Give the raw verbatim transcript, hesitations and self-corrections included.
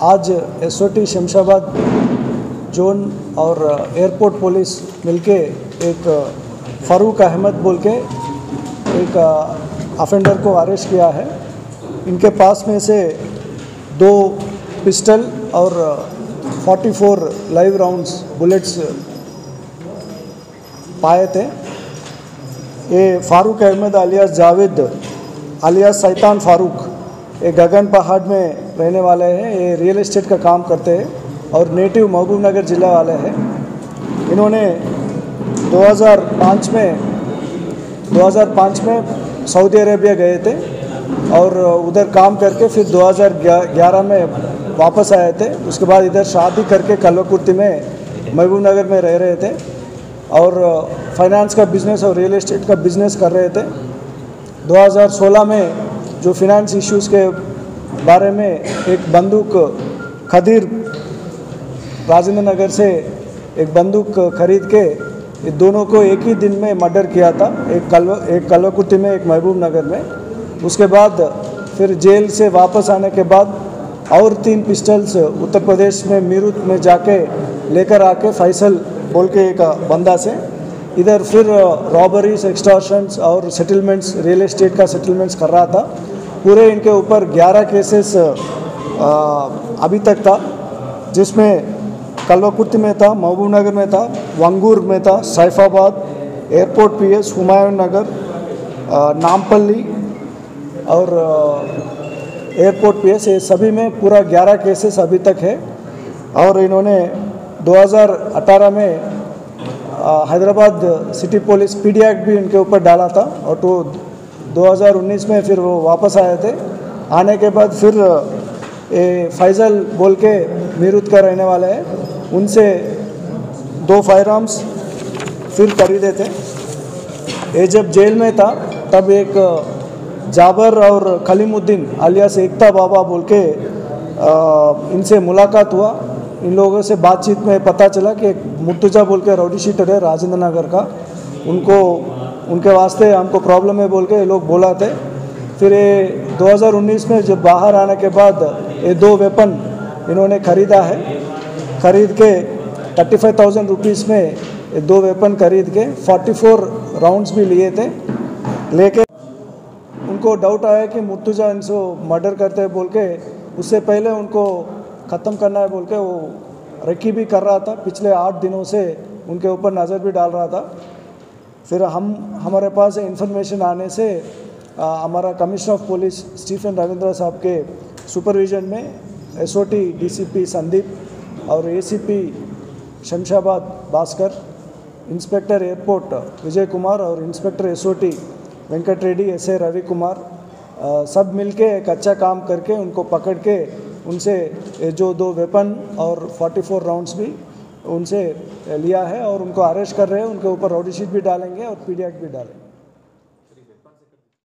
आज SOT Shamshabad zone और airport police मिलके एक फ़ारूक अहमद बोल के एक अफेंडर को अरेस्ट किया है। इनके पास में से दो पिस्टल और चौवालीस लाइव राउंड्स बुलेट्स पाए थे। ये फ़ारूक अहमद अलियास जावेद अलियास सैतान फ़ारूक ये गगन पहाड़ में रहने वाले हैं। ये रियल एस्टेट का काम करते हैं और नेटिव महबूब नगर ज़िला वाले हैं। इन्होंने दो हज़ार पाँच में दो हज़ार पाँच में सऊदी अरेबिया गए थे और उधर काम करके फिर दो हज़ार ग्यारह में वापस आए थे। उसके बाद इधर शादी करके कल्वकुर्ती में महबूब नगर में रह रहे थे और फाइनेंस का बिज़नेस और रियल एस्टेट का बिज़नेस कर रहे थे। दो हज़ार सोलह में जो फिनेंस इश्यूज़ के बारे में एक बंदूक खदीर राजेंद्र नगर से एक बंदूक खरीद के ये दोनों को एक ही दिन में मर्डर किया था, एक कल्व एक कल्वकुर्ती में एक महबूब नगर में। उसके बाद फिर जेल से वापस आने के बाद और तीन पिस्टल्स उत्तर प्रदेश में मीरठ में जाके लेकर आके फैसल बोल के एक बंदा से इधर फिर रॉबरीज, एक्सटॉर्शंस और सेटलमेंट्स, रियल एस्टेट का सेटलमेंट्स कर रहा था। पूरे इनके ऊपर ग्यारह केसेस अभी तक था, जिसमें कल्वकुर्ती में था, महबूब नगर में था, वंगूर में था, सैफाबाद, एयरपोर्ट पीएस, हुमायूं नगर, नामपल्ली और एयरपोर्ट पीएस, ये सभी में पूरा ग्यारह केसेस अभी तक है। और इन्होंने दो हज़ार अठारह में Hyderabad city police PD act भी इनके ऊपर डाला था और तो दो हज़ार उन्नीस में फिर वो वापस आए थे। आने के बाद फिर ए, फैसल बोल के मीरठ का रहने वाले हैं, उनसे दो फायर आर्म्स फिर खरीदे थे। ये जब जेल में था तब एक जाबर और खलीमुद्दीन अलियास एकता बाबा बोल के आ, इनसे मुलाकात हुआ। इन लोगों से बातचीत में पता चला कि एक मुर्तजा बोल के राउडी शीटर है राजेंद्र नगर का, उनको उनके वास्ते हमको प्रॉब्लम है बोल के ये लोग बोला थे। फिर ये दो हज़ार उन्नीस में जब बाहर आने के बाद ये दो वेपन इन्होंने ख़रीदा है। ख़रीद के थर्टी फाइव थाउजेंड रुपीज़ में ये दो वेपन खरीद के चौवालीस राउंड्स भी लिए थे। लेके उनको डाउट आया कि मुर्तजा इनको मर्डर करते हैं बोल के, उससे पहले उनको ख़त्म करना है बोल के वो रेकी भी कर रहा था। पिछले आठ दिनों से उनके ऊपर नज़र भी डाल रहा था। फिर हम हमारे पास इन्फॉर्मेशन आने से आ, हमारा commissioner of police Stephen Ravindra साहब के सुपरविजन में एसओटी डीसीपी संदीप और ACP Shamshabad Bhaskar, inspector airport Vijay Kumar और inspector SOT Venkat Reddy, S A Ravi Kumar सब मिलके एक अच्छा काम करके उनको पकड़ के उनसे जो दो वेपन और चौवालीस राउंड्स भी उनसे लिया है और उनको अरेस्ट कर रहे हैं। उनके ऊपर राउडी शीट भी डालेंगे और पीडी एक्ट भी डालेंगे।